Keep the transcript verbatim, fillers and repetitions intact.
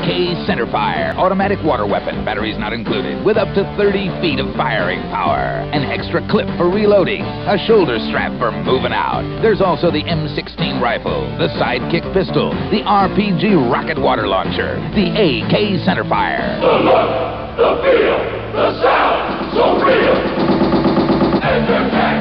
K centerfire, automatic water weapon, batteries not included, with up to thirty feet of firing power. An extra clip for reloading, a shoulder strap for moving out. There's also the M sixteen rifle, the sidekick pistol, the R P G rocket water launcher, the A K centerfire. The look, the feel, the sound, so real. Entertech.